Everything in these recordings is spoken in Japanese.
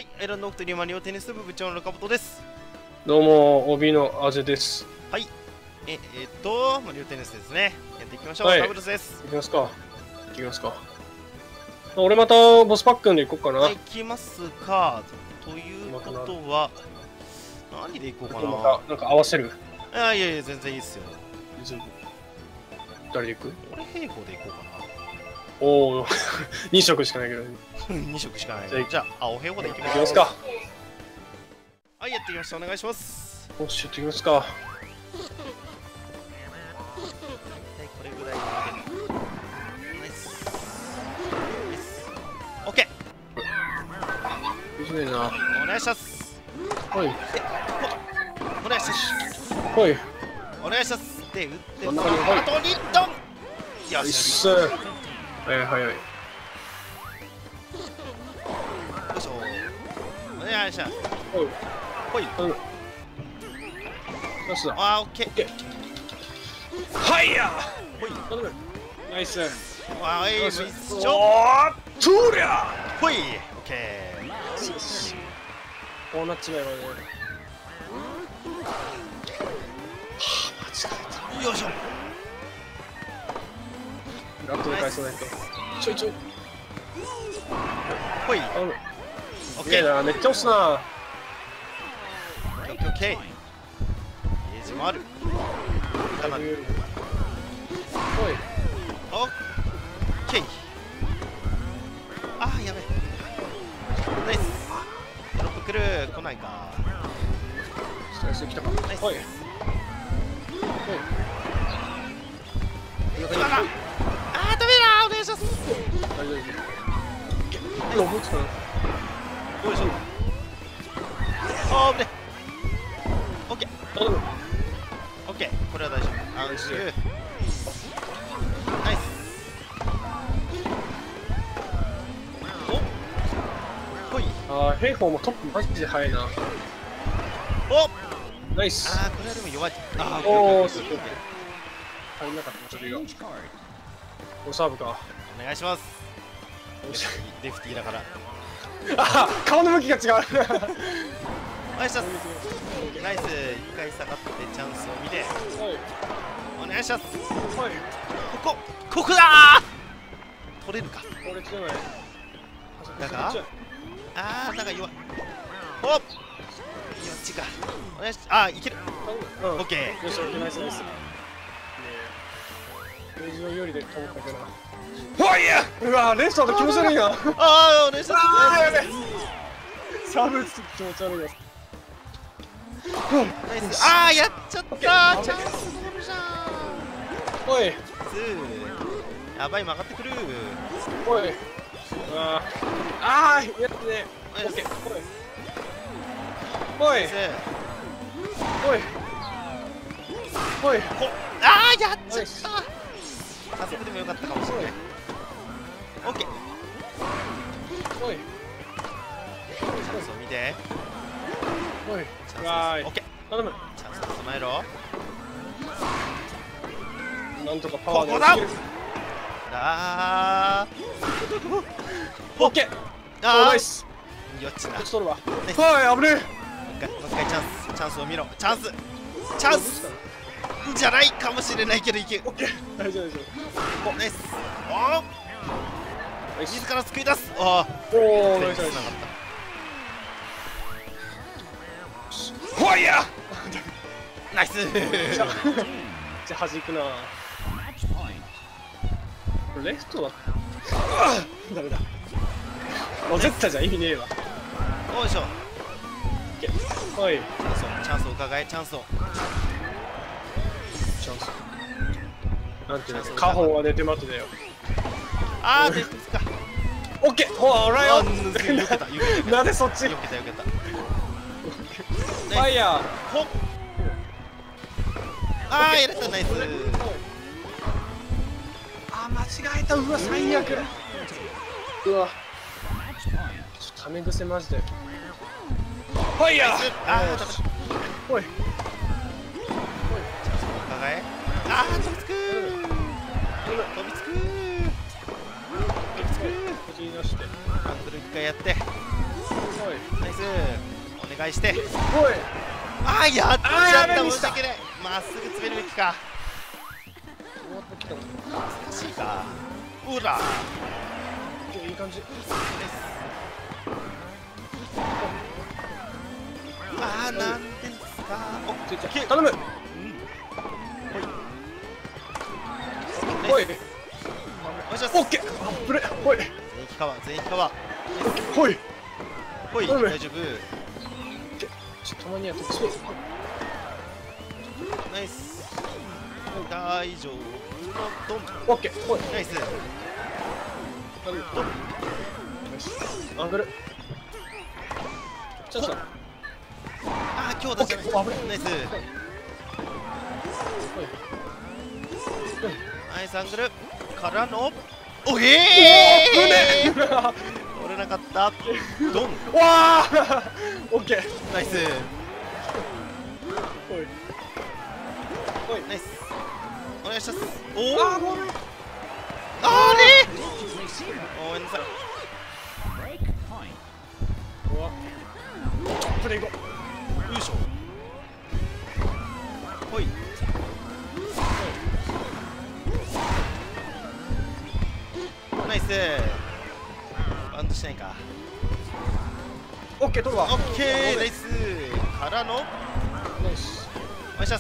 はい、アイランドオクトリーマリオテニス部部長の中本です。 どうも、帯のあぜです。 はい、マリオテニスですね。やっていきましょう。 はいダブルスです。 いきますか。いきますか。俺またボスパックンでいこうかな。 はい、いきますか。ということは、何でいこうかな。 またなんか合わせる。 いやいや、全然いいっすよ。 誰でいく？ 俺、平行でいこうかな。 おお、2色しかないけど。 2色しかない。じゃあ、青平行でいきます。 いきますか。 はい、やっていきました。お願いします。 よし、やっていきますか。 大体これぐらいで。ナイス。オッケいじめるな。 ー。お願いします。 はい。 お願いします。 はい。 お願いします。で、打って真ん中にあと2トン。よいっし。 す。はい。 よいしょ。お願いします。 おい。 ほい。 ナイスだ。 あー、オッケー。 はいや。 ほい。 頼む。ナイス。 わーい、 よし。 一緒。 とりゃ。 ほい。オッケこうなっちまえばね。 ー。よいしょ。 ラットで返さないと。ちょい。 ほい。 頼む。 オッケー。 すげえな、めっちゃ押すな。 オッケーオッケー。ゲージもある。かなり。 おい。 オッケー。あー、やべえ。ナイス。ドロップ来る。来ないか。 スライス来たか。 ナイス。 おい。 今だ。あー、ダメだ。お願いします。 大丈夫。思いつかな。 よいしょ。あー、危ね。オッケー。 頼む。 オッケー。これは大丈夫。安心。ナイス。お。ほい。 ああ、兵法もトップマジで速いな。 お。 ナイス。 ああ、これはでも弱い。ああ、 おお、すごい。足りなかった、それが。おサーブか。 お願いします。 よし。 レフティーだから。 あ、顔の向きが違う。 お願いします。ナイス。一回下がってチャンスを見て。お願いします。ここだー。取れるか。 これ強い。 だがああ、なんか弱い。おっ、こっちか。お願いし、ああ、いける。オッケー。 よし、ナイス。ページのよりで飛ぶかけな。おいや。うわ、レフトだと気持ち悪いな。 ああ、お願いします。 サーブ打つと気持ち悪いです。 ナイス。ああ、やっちゃったー。チャンス出るじゃん。 おい。 やばい、曲がってくる。 おい。ああ、やってね。オッケー。おい。おい。 ああ、やっちゃった。加速でもよかったかもしれない。オッケー。 おい。 チャンスを見て。 おい。 チャンスです。オッケー。 頼む。 チャンスを備えろ。 なんとかパワーでここだ。ああ。 オッケー。 ああ。 ナイス。 よっちな。 こっち取るわ。 ナイス。 はい、危ねもう一回チャンスを見ろ。チャンスじゃないかもしれないけどいける。 オッケー。大丈夫。 お、ナイス。おお、自ら救い出す。ああ、 おお、ナイス。 つながった。 ファイヤー。ナイス。 じゃあ弾くな。レフトだ。ダメだ。もう絶対じゃ意味ねえわ。 よいしょ。 はい。 チャンスを伺え。チャンスを。 なんていうの、カホンは寝て待ってだよ。 ああ、ですか。 オッケー。ほらよ。 よけた。 なんでそっち。 よけた。 ファイヤー。 ほっ。ああ、やれた。ナイス。 あ、間違えた。うわ、最悪。うわ。ため癖マジで。ファイヤー。 ああ、ダメだ。 おい。 伺え。ああ、飛びつく。 こじり出して。 アングル一回やって。 はい。 イスお願いして。 おい。 あー、やっちゃった。 ミスった申し訳ない。まっすぐ詰めるべきか。難しいか。うらいい感じ。 あー、なんですか。お、 頼む。おい。 おいしょ。 オッケー。あ、プレー。おい。 全域カバー、全域カバー。 おい。 ほい、 頼む大丈夫。 たまにやってそう。 ナイス。大丈夫。ドン。 オッケー。おい。 ナイス。 ドン。ナイス。アングル。チャンスだ。 あー、強打じゃない。ナイス。ナイスアングルからの。おえー。取れなかった。ドン。 わあ。オッケー。 ナイス。 おい。おい。 ナイス。お願いします。おお。 あー、ごめん。 あれ。ごめんなさい。 うわ。プレイゴ。 よいしょ。ほい。ナイス。バントしないか。 オッケー、取るわ。 オッケー、ナイス。からの。 ナイス。 お願いします。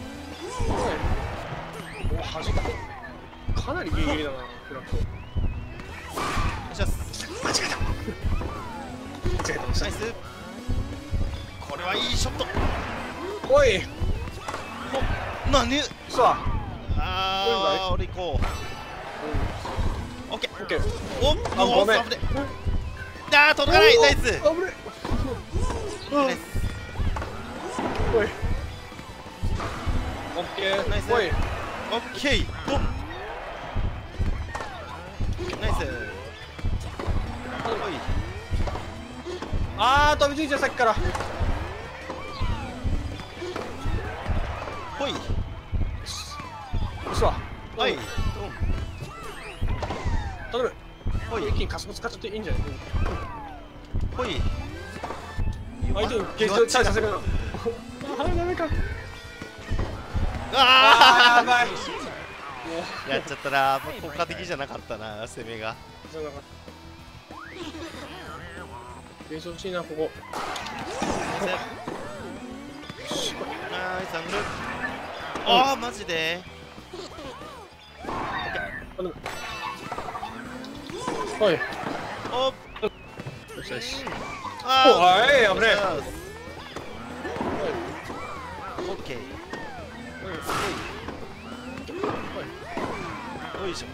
お、弾いた。かなりギリギリだな、フラット。 お願いします。 間違えた。間違えた。 ナイス。これはいいショット。 おい。 なに。 そうだ。 あー、俺行こう。オッケー。 オッケー。 お、 あ、ごめん。 あー、届かない。ナイス。 危ない。 ナイス。 おい。オッケー。 ナイス。 おい。 オッケー。ドン。ナイス。おい。 あー、飛びついちゃう、さっきから。 ほい。 嘘。 はい。 頼む。 ほい。 一気に加速使っちゃっていいんじゃない？ ほい。 相手にゲージをチャージさせるの。あー、ダメか。 あやばい。 ー、やっちゃったな。効果的じゃなかったな、攻めが。 じゃなかった。ゲージ欲しいな、ここ。 ナイスアングル。あー、マジで。 頼む。おい。 お。 よしよし。 あおい、危ねえ。 オッケー。よいしょ。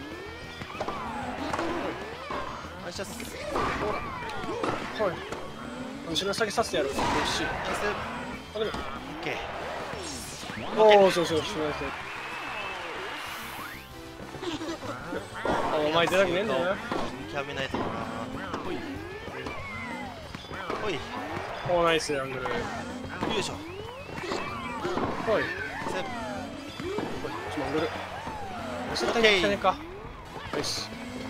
お願いします。 はい。後ろ先刺してやる。よし。 ナイス。 頼む。 オッケー。 おお、そうそう、しないです。お前出たくねえんだよな。 極めないとな。ほい。ほい。 おー、ナイス、アングル。 よいしょ。 ほい。 セーちょ、アングル。絶対に来てねえか。よし。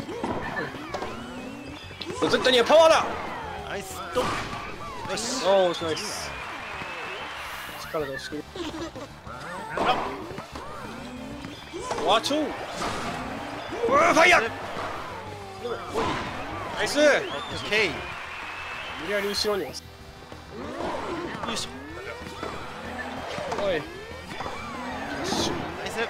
絶対にパワーだ。 ナイスドン。よし。 おー、ナイス。力で押し切る。わちょう。うわー、ファイヤー。ナイス。 オッケー。 無理やり後ろに押す。 よいしょ。 おい。よし。 ナイス。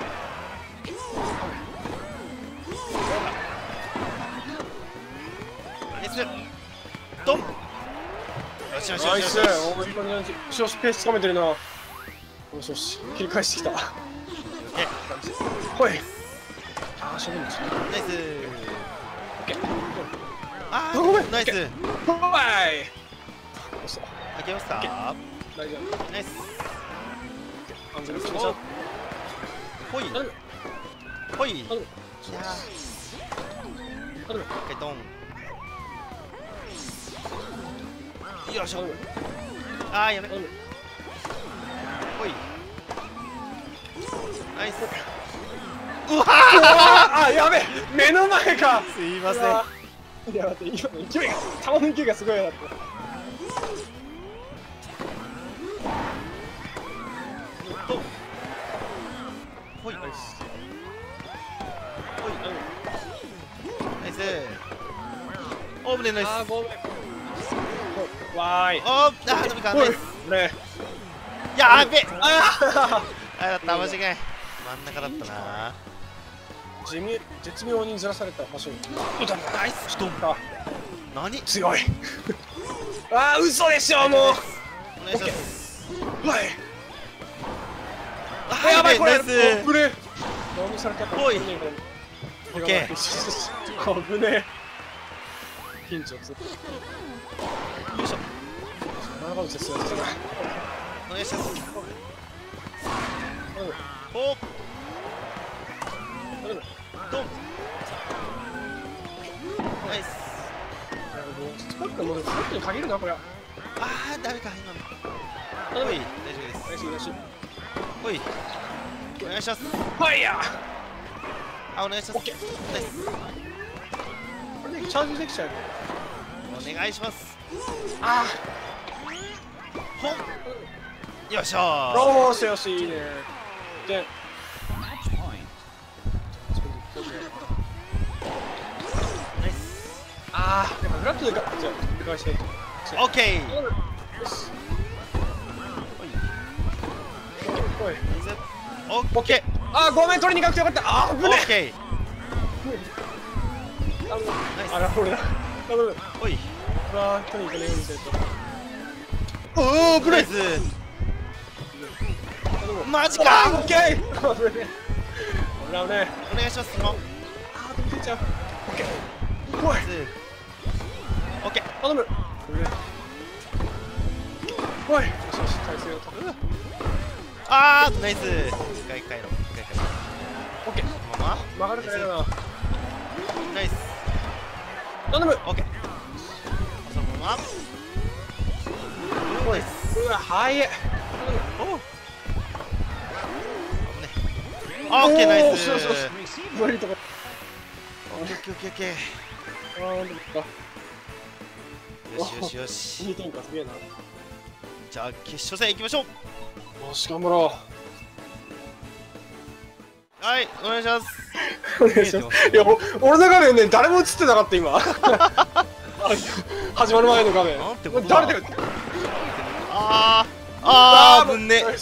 ナイス。ドン。よしよしよナイス。 しよし。 おー、いい感じだ。よし、ペースつかめてるな。よしよし。切り返してきた。 オッケー。 ほい。あー、しょぼいんですね。 ナイス。 オッケー。 あごめんー、ナイス。 ほい。遅い。 開けました。 大丈夫。 ナイス。 アングル決めちゃう。 ほい。 頼む。 ほい。い頼む。 やー。 頼む。 一回ドン。よいしょ。 頼む。 あー、やべ。 頼む。 ほい。ナイス。うわあ、やべえ、目の前か。 ー。すいません。 いや、待って、今の勢いが、球の勢いがすごいなって。 ねナイス。 あーごめん。わーい。 おー、あーダメか。ナイス。 ね。 やべえ。 ああ、だった間違い。真ん中だったな。 あ。絶妙にずらされた場所に。 ナイス。ちょっと何強い。ああ、嘘でしょもう。 お願いします。 はい。 あ、 やばいこれ。 ナイス。 危ね。何されたか。 おい。オッケー。 危ね。ピンチをつ。よいしょ。 7番ですよ。 お願いします。お。ドン。ナイス。 スパックもうスパックに限るなこれ。 ああ、ダメか今の。おい、大丈夫です。 よし。 おい、お願いします。 ファイヤー。 あ、お願いします。 オッケー。 ナイス。 これでチャージできちゃう。 お願いします。 あほん。よっしゃあ。 ー。 よしよし、いいね。で。 ナイス。 ああ、やっぱフラットでか。じゃあ、繰り返しないと。 オッケー。 よし。おい。 オッケー。 ああ、ごめん、取りに行かなくてよかった。ああ、危オねッケー。 あナイス。 ら、俺だ。頼む。 おい。 うわー、取りに行かねえよ、みたいな。おお、ブレイナイス。マジあか。 ー、オッケー。危ねえ。俺らね。 お願いします。もう。 ああ、飛び出ちゃう。オッケー。怖い。 オッケー。 頼む。怖い。よしよし、体勢を取る。 あー、ナイス。一回帰ろう。 オッケー。 このまま。 曲がるからやな。 ナイス。 頼む。 オッケー。そのまま。ナイス。 うわ、早い。 おう。オッケー、ナイス。 そうそうそう。無理とか。 オッケー、オッケー、オッケー。 ああ、なんだか。 よし。 2点か、すげえな。 じゃあ決勝戦行きましょう。 よし、頑張ろはい、お願いします。 う。お願いします。いや、俺の画面ね、誰も映ってなかった今。始まる前の画面。 なんてことだ。 誰だよ。 ぶんね。ぶんね。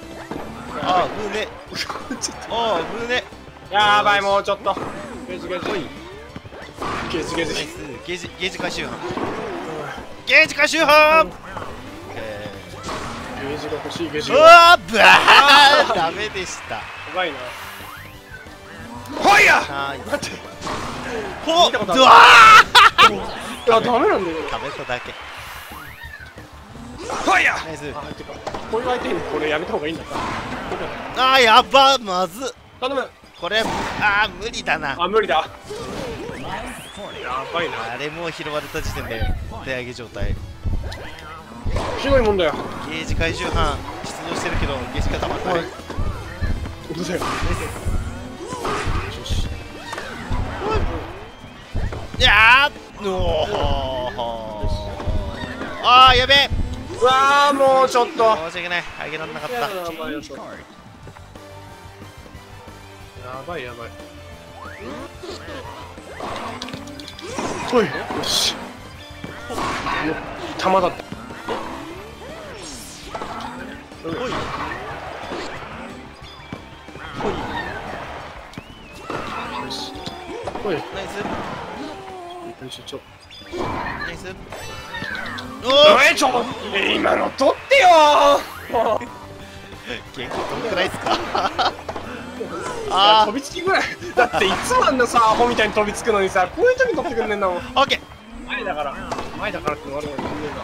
ぶんね。 やばい、もうちょっと。ゲージ。 ナイス。ゲージ回収班。 ゲージが欲しい、ゲージうが。 わー、ブワー。ダメでした。 やばいな。ファイヤー。 ナイス。 待って。 ほっ、 見たことあるうわいや、ダメなんだよ。 ー。食べただけ。 ファイヤー。 ナイス。 あ、てか、こういう相手にこれやめた方がいいんだから。 あー、やば、まずっ。 頼む。 これ、無理だな。 あ、無理だ。やばいな。 あれもう拾われた時点で手上げ状態。 ひどいもんだよ。 ゲージ回収班出動してるけどゲージがたまんない。 うるせえ。 いやー、やべえ。 うわー、もうちょっと。 申し訳ない、あげられなかった。 やばい。おい、よし。弾だった。 おい。 よし。おい。 ナイス。 よし、ちょ。 ナイス。 今の取ってよー。 結構どんくらいですか。 飛びつきぐらい。だっていつもあんなさ、アホみたいに飛びつくのにさ、こういう時に取ってくんねんだもん。 オッケー。 前だからって言われるのにね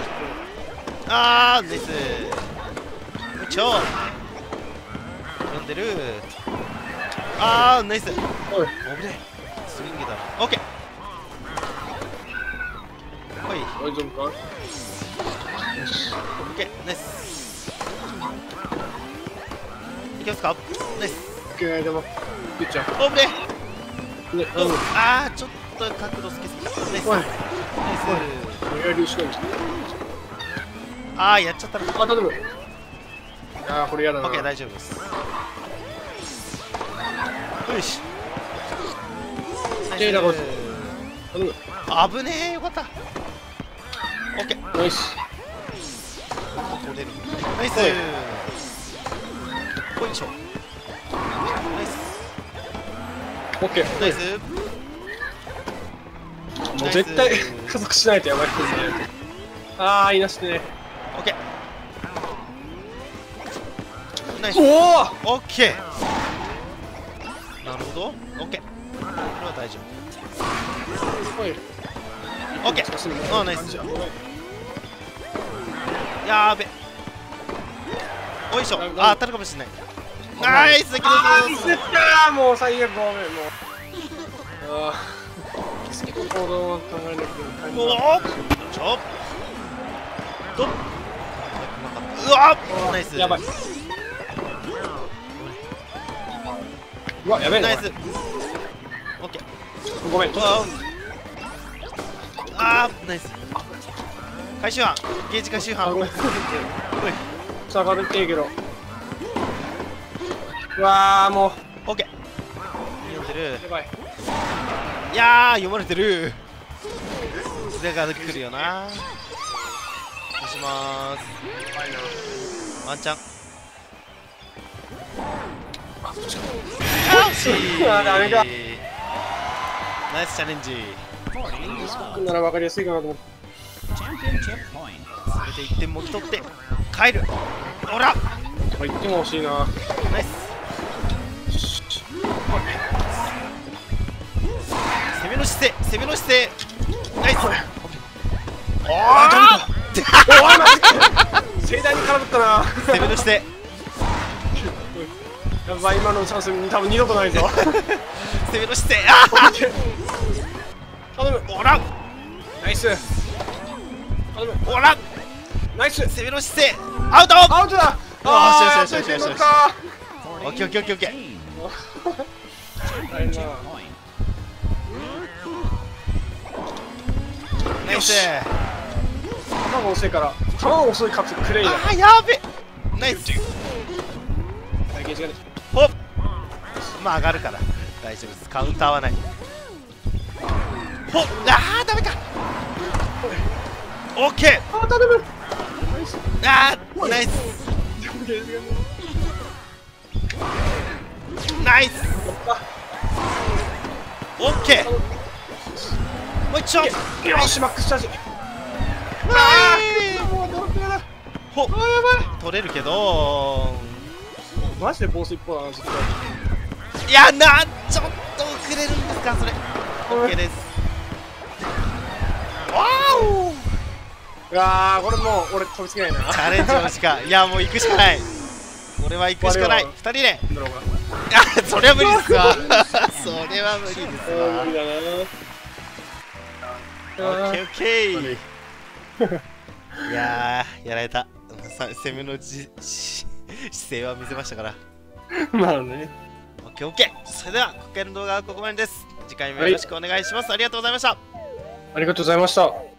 ナイス。超読んでる。ナイス。 おい、 危ねスイングだな。オッケー。ほい。 大丈夫か。 オッケー、ナイス。いきますか。ナイス。 オッケー、でもピッチャーオーブレ。 ね、 ちょっと角度つけすぎた。ナイス。 おい、 ナイス。 やりしないんです。 やっちゃったな。 あ、頼む。これやだな。 オッケー、大丈夫です。よし。 手だこ頼む。 危ねえ、よかった。オッケー。 ナイス。 取れる。ナイス。こいしょ。ナイス。 オッケー。 ナイス。 もう絶対加速しないとやばいですね。ああ、いいなしね。 オッケー。ナイス。 おオッケー。なるほど。オッケー。これは大丈お。はい。 夫。オッケー。あ、ナイス。やーべ。おいしょ。あ、当たるかもしれない。ナイス。 あー、ミスったー。もう最悪、ごめん、もう。ああ。行動を考えなきゃいけない。 おお。ちょっと。うわっ。ナイス。 やばい。うわ、やべえな。 ナイス。オッケー。 ごめん。 あー、ナイス。回収班。ゲージ回収班。 ごめん。下がるっていいけど。うわー、もう。 オッケー。読んでる。 やばい。 いやー、読まれてる。だから来るよな。押しまーす。ワンチャン。惜しい。 あ、ダメか。 ナイスチャレンジ。 僕なら分かりやすいかなと思って。 それで1点もぎ取って帰る。ほら。 言っても惜しいな。 ナイス。攻めの姿勢、攻めの姿勢。ナイス。おー。 盛大に空振ったな。 攻めの姿勢。 やばい、今のチャンスに多分二度とないぞ。 攻めの姿勢。ああ。 頼む。 ほら。 ナイス。頼む。 ほら。 ナイス。 攻めの姿勢。アウト。 アウトだ。 あー、よしよしよしよしよし。オッケーオッケーオッケーオッケー。ナイス。 球が遅いから、球が遅いかつクレイだ。 あー、やべ。ナイス。ほっ。まあ上がるから大丈夫です。カウンターはない。ほっ。あー、ダメか。オッケー。 あー、頼む。 あー、ナイス。ナイス。オッケー。もう一丁。 よし、マックスチャージ。もうドロップだ。 ほっ。 あー、やばい。 取れるけど。 マジでボス一方だな、ずっと。 いや、ちょっと遅れるんですか、それ。オッケーです。わーお。 うわー、これもう俺飛びつけないな。 チャレンジのしか。いや、もう行くしかない。俺は行くしかない。2人で。あ、それは無理ですわ。それは無理ですわ。 無理だな。 オッケーオッケー。いやー、やられた。攻めの姿勢は見せましたから。 まあね。 オッケーオッケー。それでは今回の動画はここまでです。次回もよろしくお願いします。ありがとうございました。 ありがとうございました。